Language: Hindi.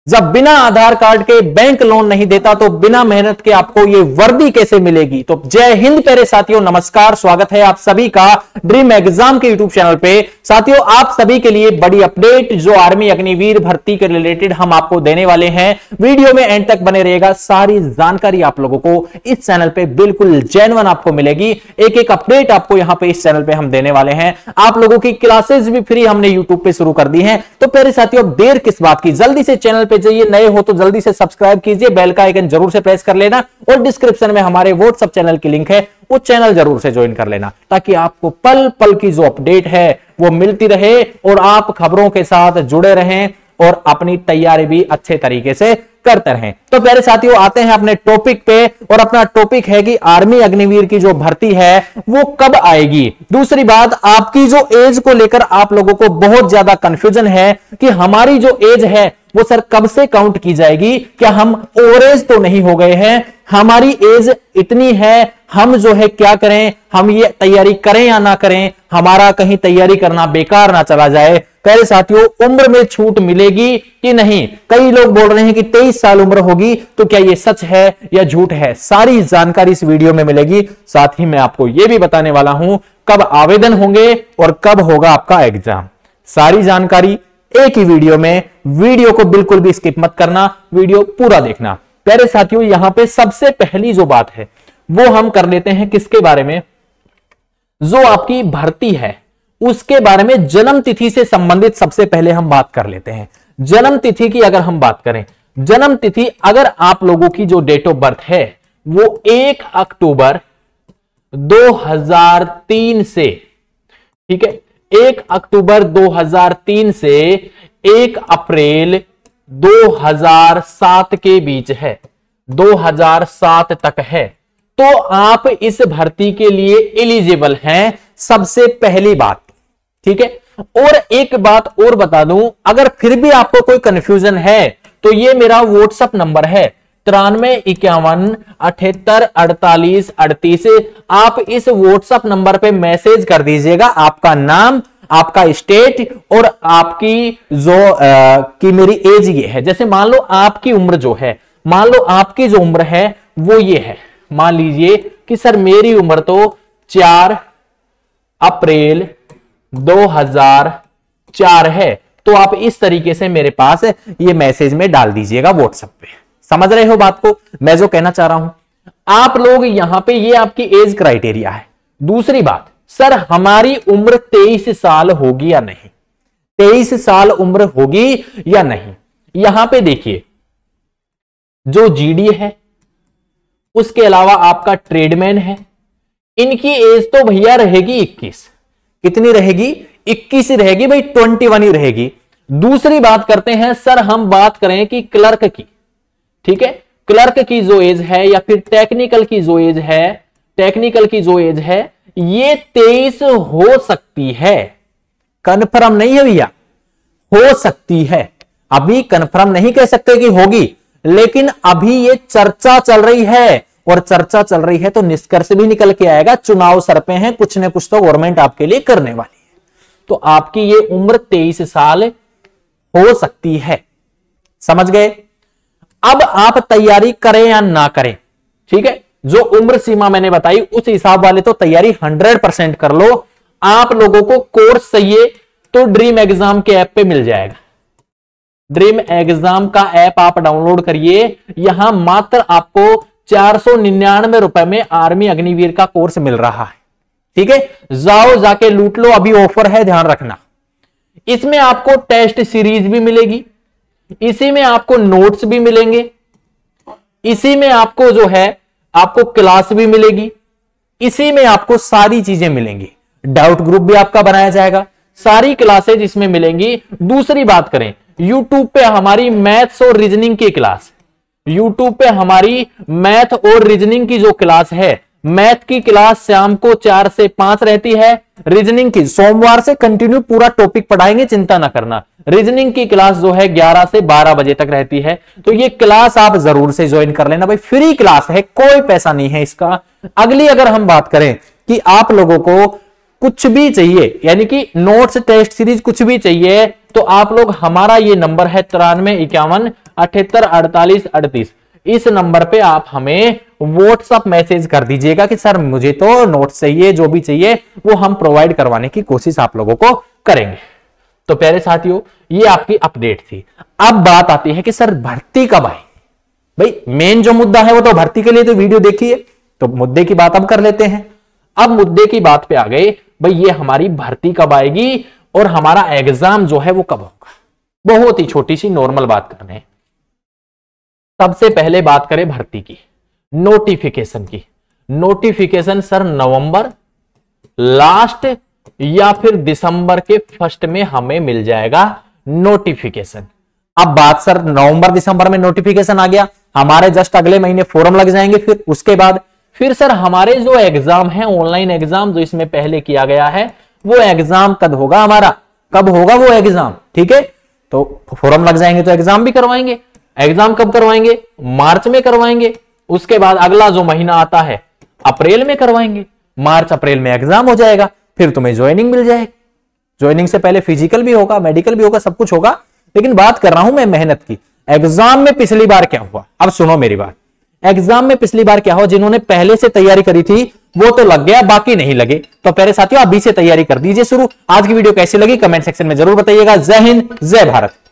जब बिना आधार कार्ड के बैंक लोन नहीं देता तो बिना मेहनत के आपको ये वर्दी कैसे मिलेगी। तो जय हिंद प्यारे साथियों, नमस्कार, स्वागत है आप सभी का ड्रीम एग्जाम के यूट्यूब चैनल पे। साथियों, आप सभी के लिए बड़ी अपडेट जो आर्मी अग्निवीर भर्ती के रिलेटेड हम आपको देने वाले हैं। वीडियो में एंड तक बने रहेगा, सारी जानकारी आप लोगों को इस चैनल पे बिल्कुल जेन्युइन आपको मिलेगी। एक एक अपडेट आपको यहां पे इस चैनल पे हम देने वाले हैं। आप लोगों की क्लासेस भी फ्री हमने यूट्यूब पे शुरू कर दी है। तो प्यारे साथियों, देर किस बात की, जल्दी से चैनल पे जाइए, नए हो तो जल्दी से सब्सक्राइब कीजिए, बेल का आइकन जरूर से प्रेस कर लेना और डिस्क्रिप्शन में हमारे व्हाट्सएप चैनल की लिंक है, वो चैनल जरूर से ज्वाइन कर लेना ताकि आपको पल पल की जो अपडेट है वो मिलती रहे और आप खबरों के साथ जुड़े रहें और अपनी तैयारी भी अच्छे तरीके से करते रहें। तो प्यारे साथियों, आते हैं अपने टॉपिक पे और अपना टॉपिक है कि आर्मी अग्निवीर की जो भर्ती है वो कब आएगी। दूसरी बात, आपकी जो एज को लेकर आप लोगों को बहुत ज्यादा कंफ्यूजन है कि हमारी जो एज है वो सर कब से काउंट की जाएगी, क्या हम ओवरेज तो नहीं हो गए हैं, हमारी एज इतनी है, हम जो है क्या करें, हम ये तैयारी करें या ना करें, हमारा कहीं तैयारी करना बेकार ना चला जाए। प्यारे साथियों, उम्र में छूट मिलेगी कि नहीं। कई लोग बोल रहे हैं कि 23 साल उम्र होगी, तो क्या ये सच है या झूठ है, सारी जानकारी इस वीडियो में मिलेगी। साथ ही मैं आपको यह भी बताने वाला हूं कब आवेदन होंगे और कब होगा आपका एग्जाम। सारी जानकारी एक ही वीडियो में, वीडियो को बिल्कुल भी स्किप मत करना, वीडियो पूरा देखना। प्यारे साथियों, यहां पे सबसे पहली जो बात है वो हम कर लेते हैं किसके बारे में, जो आपकी भर्ती है उसके बारे में। जन्म तिथि से संबंधित सबसे पहले हम बात कर लेते हैं। जन्म तिथि की अगर हम बात करें, जन्म तिथि अगर आप लोगों की जो डेट ऑफ बर्थ है वो 1 अक्टूबर 2003 से, ठीक है, 1 अक्टूबर 2003 से 1 अप्रैल 2007 के बीच है, 2007 तक है, तो आप इस भर्ती के लिए एलिजिबल हैं। सबसे पहली बात, ठीक है। और एक बात और बता दूं, अगर फिर भी आपको कोई कंफ्यूजन है तो ये मेरा व्हाट्सएप नंबर है 93 51 78 48 38। आप इस व्हाट्सएप नंबर पे मैसेज कर दीजिएगा आपका नाम, आपका स्टेट और आपकी जो कि मेरी एज ये है। जैसे मान लो आपकी उम्र जो है, मान लो आपकी जो उम्र है वो ये है, मान लीजिए कि सर मेरी उम्र तो 4 अप्रैल 2004 है, तो आप इस तरीके से मेरे पास ये मैसेज में डाल दीजिएगा व्हाट्सएप पे। समझ रहे हो बात को, मैं जो कहना चाह रहा हूं। आप लोग यहां पे ये आपकी एज क्राइटेरिया है। दूसरी बात, सर हमारी उम्र 23 साल होगी या नहीं, 23 साल उम्र होगी या नहीं। यहां पे देखिए, जो जीडी है, उसके अलावा आपका ट्रेडमैन है, इनकी एज तो भैया रहेगी 21। कितनी रहेगी? 21 ही रहेगी भाई, 21 ही रहेगी। दूसरी बात करते हैं, सर हम बात करें कि क्लर्क की, ठीक है, क्लर्क की जो एज है या फिर टेक्निकल की जो एज है, टेक्निकल की जो एज है ये 23 हो सकती है। कन्फर्म नहीं है भैया, हो सकती है। अभी कन्फर्म नहीं कह सकते कि होगी, लेकिन अभी ये चर्चा चल रही है और चर्चा चल रही है तो निष्कर्ष भी निकल के आएगा। चुनाव सर पे हैं, कुछ न कुछ तो गवर्नमेंट आपके लिए करने वाली है, तो आपकी ये उम्र 23 साल हो सकती है। समझ गए? अब आप तैयारी करें या ना करें, ठीक है, जो उम्र सीमा मैंने बताई उस हिसाब वाले तो तैयारी 100% कर लो। आप लोगों को कोर्स चाहिए तो ड्रीम एग्जाम के ऐप पे मिल जाएगा। ड्रीम एग्जाम का ऐप आप डाउनलोड करिए, यहां मात्र आपको 499 रुपए में आर्मी अग्निवीर का कोर्स मिल रहा है, ठीक है। जाओ जाके लूट लो, अभी ऑफर है, ध्यान रखना। इसमें आपको टेस्ट सीरीज भी मिलेगी, इसी में आपको नोट्स भी मिलेंगे, इसी में आपको जो है आपको क्लास भी मिलेगी, इसी में आपको सारी चीजें मिलेंगी। डाउट ग्रुप भी आपका बनाया जाएगा, सारी क्लासेज इसमें मिलेंगी। दूसरी बात करें, यूट्यूब पे हमारी मैथ्स और रीजनिंग की क्लास, यूट्यूब पे हमारी मैथ और रीजनिंग की जो क्लास है, मैथ की क्लास शाम को 4 से 5 रहती है, रीजनिंग की सोमवार से कंटिन्यू पूरा टॉपिक पढ़ाएंगे, चिंता ना करना। रीजनिंग की क्लास जो है 11 से 12 बजे तक रहती है, तो ये क्लास आप जरूर से ज्वाइन कर लेना भाई, फ्री क्लास है, कोई पैसा नहीं है इसका। अगली अगर हम बात करें कि आप लोगों को कुछ भी चाहिए, यानी कि नोट्स टेस्ट सीरीज कुछ भी चाहिए, तो आप लोग हमारा ये नंबर है 93 51 78 48 38। इस नंबर पे आप हमें व्हाट्सएप मैसेज कर दीजिएगा कि सर मुझे तो नोट्स चाहिए, जो भी चाहिए वो हम प्रोवाइड करवाने की कोशिश आप लोगों को करेंगे। तो प्यारे साथियों, ये आपकी अपडेट थी। अब बात आती है कि सर भर्ती कब आई। भाई मेन जो मुद्दा है वो तो भर्ती के लिए तो वीडियो देखिए, तो मुद्दे की बात अब कर लेते हैं। अब मुद्दे की बात पे आ गए, भाई ये हमारी भर्ती कब आएगी और हमारा एग्जाम जो है वो कब होगा। बहुत ही छोटी सी नॉर्मल बात करने। सबसे पहले बात करें भर्ती की, नोटिफिकेशन की। नोटिफिकेशन सर नवंबर लास्ट या फिर दिसंबर के फर्स्ट में हमें मिल जाएगा नोटिफिकेशन। अब बात सर नवंबर दिसंबर में नोटिफिकेशन आ गया, हमारे जस्ट अगले महीने फॉर्म लग जाएंगे, फिर उसके बाद फिर सर हमारे जो एग्जाम है ऑनलाइन एग्जाम जो इसमें पहले किया गया है वो एग्जाम कब होगा हमारा, कब होगा वो एग्जाम। ठीक है, तो फॉर्म लग जाएंगे तो एग्जाम भी करवाएंगे। एग्जाम कब करवाएंगे, मार्च में करवाएंगे। उसके बाद अगला जो महीना आता है अप्रैल में करवाएंगे। मार्च अप्रैल में एग्जाम हो जाएगा, फिर तुम्हें ज्वाइनिंग मिल जाएगी। ज्वाइनिंग से पहले फिजिकल भी होगा, मेडिकल भी होगा, सब कुछ होगा। लेकिन बात कर रहा हूं मैं मेहनत की। एग्जाम में पिछली बार क्या हुआ, अब सुनो मेरी बात। एग्जाम में पिछली बार क्या हुआ, जिन्होंने पहले से तैयारी करी थी वो तो लग गया, बाकी नहीं लगे। तो प्यारे साथियों अभी से तैयारी कर दीजिए शुरू। आज की वीडियो कैसी लगी कमेंट सेक्शन में जरूर बताइएगा। जय हिंद, जय भारत।